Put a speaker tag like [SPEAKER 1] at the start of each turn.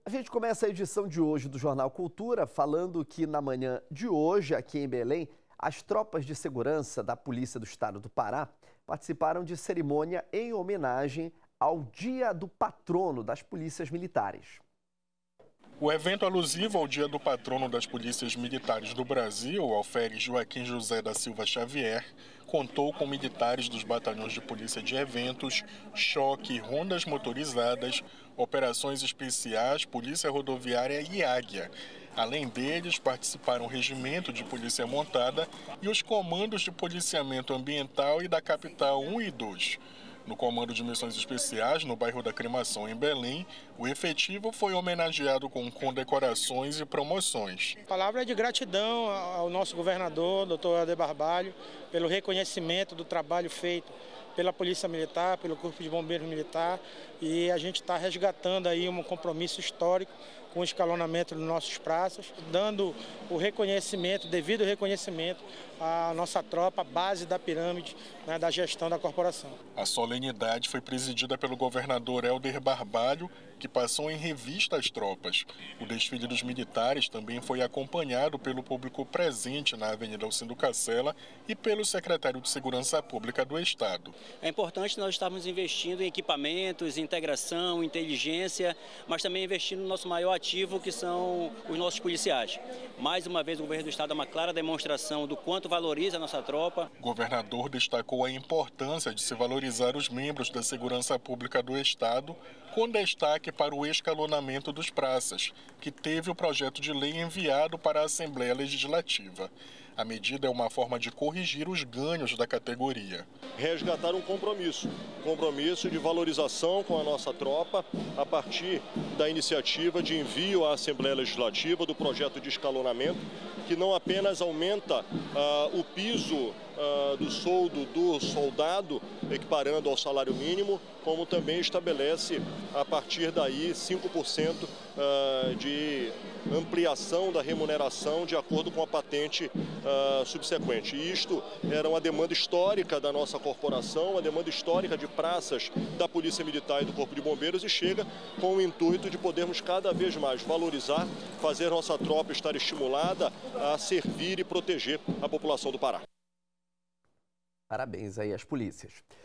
[SPEAKER 1] A gente começa a edição de hoje do Jornal Cultura falando que na manhã de hoje, aqui em Belém, as tropas de segurança da Polícia do Estado do Pará participaram de cerimônia em homenagem ao Dia do Patrono das Polícias Militares.
[SPEAKER 2] O evento alusivo ao Dia do Patrono das Polícias Militares do Brasil, alferes Joaquim José da Silva Xavier, contou com militares dos batalhões de polícia de eventos, choque, rondas motorizadas, operações especiais, polícia rodoviária e águia. Além deles, participaram o Regimento de Polícia Montada e os comandos de policiamento ambiental e da Capital 1 e 2. No Comando de Missões Especiais, no bairro da Cremação, em Belém, o efetivo foi homenageado com condecorações e promoções.
[SPEAKER 3] A palavra é de gratidão ao nosso governador, doutor Helder Barbalho, pelo reconhecimento do trabalho feito pela Polícia Militar, pelo Corpo de Bombeiros Militar, e a gente está resgatando aí um compromisso histórico com o escalonamento dos nossos praças, dando o reconhecimento, devido reconhecimento à nossa tropa, base da pirâmide, né, da gestão da corporação.
[SPEAKER 2] A solenidade foi presidida pelo governador Helder Barbalho, que passou em revista as tropas. O desfile dos militares também foi acompanhado pelo público presente na Avenida Alcindo Caccela e pelo secretário de Segurança Pública do Estado.
[SPEAKER 4] É importante nós estarmos investindo em equipamentos, integração, inteligência, mas também investindo no nosso maior ativo, que são os nossos policiais. Mais uma vez, o governo do Estado é uma clara demonstração do quanto valoriza a nossa tropa.
[SPEAKER 2] O governador destacou a importância de se valorizar os membros da Segurança Pública do Estado, com destaque para o escalonamento dos praças, que teve o projeto de lei enviado para a Assembleia Legislativa. A medida é uma forma de corrigir os ganhos da categoria.
[SPEAKER 5] Resgatar um compromisso de valorização com a nossa tropa a partir da iniciativa de envio à Assembleia Legislativa do projeto de escalonamento, que não apenas aumenta o piso do soldo do soldado, equiparando ao salário mínimo, como também estabelece, a partir daí, 5% de ampliação da remuneração de acordo com a patente subsequente. E isto era uma demanda histórica da nossa corporação, uma demanda histórica de praças da Polícia Militar e do Corpo de Bombeiros, e chega com o intuito de podermos cada vez mais valorizar, fazer nossa tropa estar estimulada a servir e proteger a população do Pará.
[SPEAKER 1] Parabéns aí às polícias.